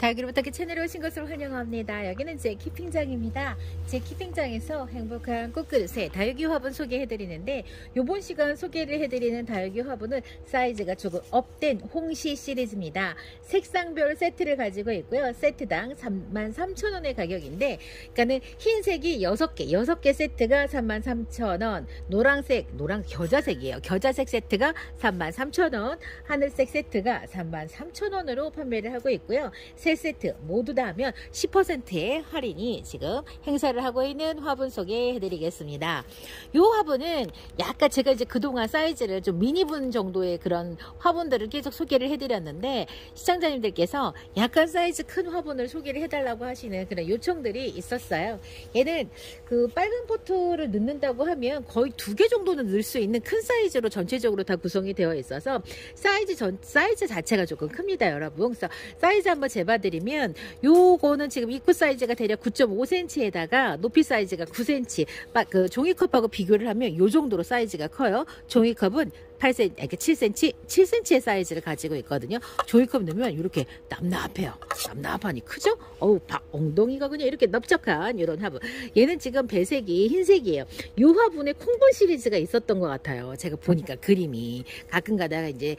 다육이로부터 채널에 오신 것을 환영합니다. 여기는 제 키핑장입니다. 제 키핑장에서 행복한 꽃그릇에 다육이 화분 소개해드리는데, 요번 시간 소개를 해드리는 다육이 화분은 사이즈가 조금 업된 홍시 시리즈입니다. 색상별 세트를 가지고 있고요. 세트당 33,000원의 가격인데, 그러니까는 흰색이 6개, 6개 세트가 33,000원, 노란색, 겨자색이에요. 겨자색 세트가 33,000원, 하늘색 세트가 33,000원으로 판매를 하고 있고요. 세 세트 모두 다 하면 10%의 할인이 지금 행사를 하고 있는 화분 소개해 드리겠습니다. 이 화분은 약간 제가 이제 그동안 사이즈를 좀 미니분 정도의 그런 화분들을 계속 소개를 해 드렸는데, 시청자님들께서 약간 사이즈 큰 화분을 소개를 해 달라고 하시는 그런 요청들이 있었어요. 얘는 그 빨간 포트를 넣는다고 하면 거의 2개 정도는 넣을 수 있는 큰 사이즈로 전체적으로 다 구성이 되어 있어서 사이즈 자체가 조금 큽니다, 여러분. 그래서 사이즈 한번 재봐드리면, 요거는 지금 입구 사이즈가 대략 9.5cm에다가 높이 사이즈가 9cm, 그 종이컵하고 비교를 하면 요 정도로 사이즈가 커요. 종이컵은 8cm, 그러니까 7cm의 사이즈를 가지고 있거든요. 종이컵 넣으면 이렇게 납납해요. 납납하니 크죠? 어우, 엉덩이가 그냥 이렇게 넓적한 이런 화분. 얘는 지금 배색이 흰색이에요. 이 화분에 콩볼 시리즈가 있었던 것 같아요. 제가 보니까 그림이 가끔 가다가 이제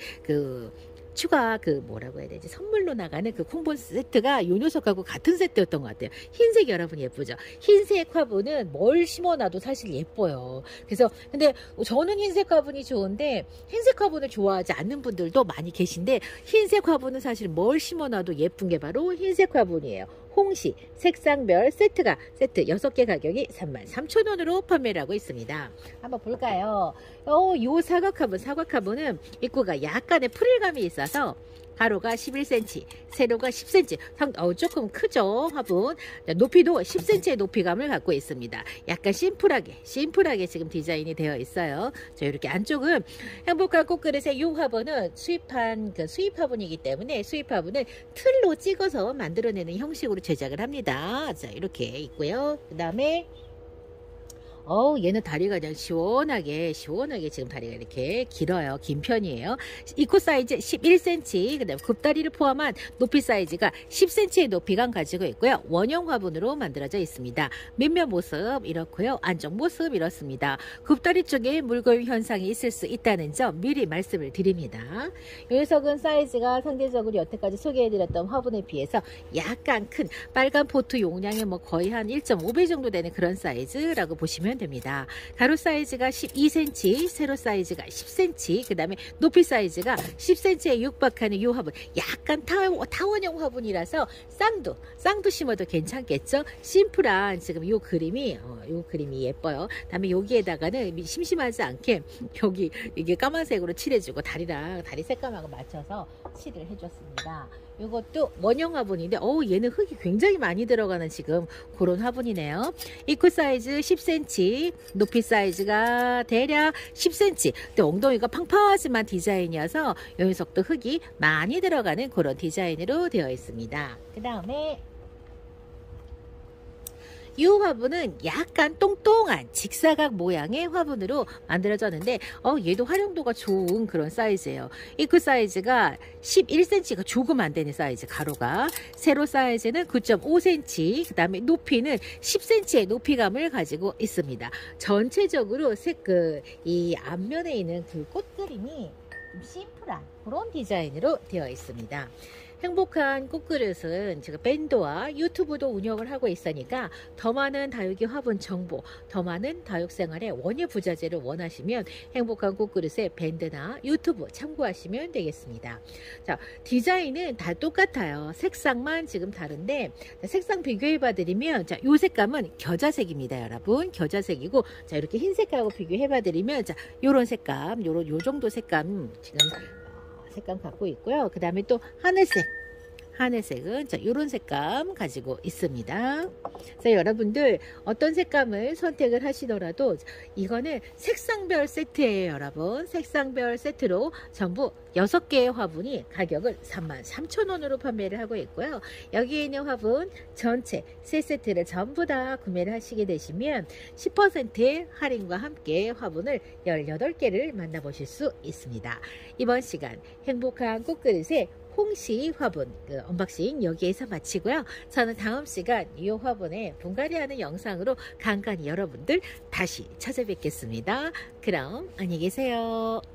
추가 뭐라고 해야 되지, 선물로 나가는 그 콩본 세트가 요 녀석하고 같은 세트였던 것 같아요. 흰색 여러분 예쁘죠? 흰색 화분은 뭘 심어놔도 사실 예뻐요. 그래서 근데 저는 흰색 화분이 좋은데, 흰색 화분을 좋아하지 않는 분들도 많이 계신데, 흰색 화분은 사실 뭘 심어놔도 예쁜 게 바로 흰색 화분이에요. 홍시 색상별 세트 6개 가격이 33,000원으로 판매를 하고 있습니다. 한번 볼까요? 요 사각 화분은 입구가 약간의 프릴감이 있어서 가로가 11cm, 세로가 10cm, 조금 크죠, 화분. 높이도 10cm의 높이감을 갖고 있습니다. 약간 심플하게 지금 디자인이 되어 있어요. 자, 이렇게 안쪽은 행복한 꽃그릇의 이 화분은 수입 화분이기 때문에 수입 화분을 틀로 찍어서 만들어내는 형식으로 제작을 합니다. 자, 이렇게 있고요. 그 다음에 얘는 다리가 그냥 시원하게 지금 다리가 이렇게 길어요. 긴 편이에요. 입구 사이즈 11cm, 그 다음에 굽다리를 포함한 높이 사이즈가 10cm의 높이감 가지고 있고요. 원형 화분으로 만들어져 있습니다. 밑면 모습 이렇고요. 안쪽 모습 이렇습니다. 굽다리 쪽에 물고임 현상이 있을 수 있다는 점 미리 말씀을 드립니다. 이 녀석은 사이즈가 상대적으로 여태까지 소개해드렸던 화분에 비해서 약간 큰 빨간 포트 용량의 거의 한 1.5배 정도 되는 그런 사이즈라고 보시면 됩니다. 가로 사이즈가 12cm, 세로 사이즈가 10cm, 그 다음에 높이 사이즈가 10cm에 육박하는 이 화분, 약간 타원형 화분이라서 쌍도 심어도 괜찮겠죠? 심플한 지금 요 그림이 예뻐요. 다음에 여기에다가는 심심하지 않게 여기 이게 까만색으로 칠해주고 다리 색감하고 맞춰서 칠을 해줬습니다. 이것도 원형 화분인데, 얘는 흙이 굉장히 많이 들어가는 지금 그런 화분이네요. 입구 사이즈 10cm, 높이 사이즈가 대략 10cm. 근데 엉덩이가 팡팡하지만 디자인이어서 이 녀석도 흙이 많이 들어가는 그런 디자인으로 되어 있습니다. 그 다음에 이 화분은 약간 똥똥한 직사각 모양의 화분으로 만들어졌는데, 얘도 활용도가 좋은 그런 사이즈예요. 입구 사이즈가 11cm가 조금 안 되는 사이즈, 가로가. 세로 사이즈는 9.5cm, 그 다음에 높이는 10cm의 높이감을 가지고 있습니다. 전체적으로 이 앞면에 있는 그 꽃 그림이 좀 심플한 그런 디자인으로 되어 있습니다. 행복한 꽃그릇은 제가 밴드와 유튜브도 운영을 하고 있으니까 더 많은 다육이 화분 정보, 더 많은 다육생활의 원예 부자재를 원하시면 행복한 꽃그릇의 밴드나 유튜브 참고하시면 되겠습니다. 자, 디자인은 다 똑같아요. 색상만 지금 다른데, 색상 비교해 봐드리면, 자, 요 색감은 겨자색입니다, 여러분. 겨자색이고, 자, 이렇게 흰색하고 비교해 봐드리면, 자, 요런 색감, 요 정도 색감 지금 색감 갖고 있고요. 그 다음에 또 하늘색은 이런 색감 가지고 있습니다. 그래서 여러분들 어떤 색감을 선택을 하시더라도 이거는 색상별 세트예요, 여러분. 색상별 세트로 전부 6개의 화분이 가격을 33,000원으로 판매를 하고 있고요. 여기에 있는 화분 전체 3세트를 전부 다 구매를 하시게 되시면 10%의 할인과 함께 화분을 18개를 만나보실 수 있습니다. 이번 시간 행복한 꽃그릇의 홍시 화분 언박싱 여기에서 마치고요. 저는 다음 시간 이 화분에 분갈이하는 영상으로 간간히 여러분들 다시 찾아뵙겠습니다. 그럼 안녕히 계세요.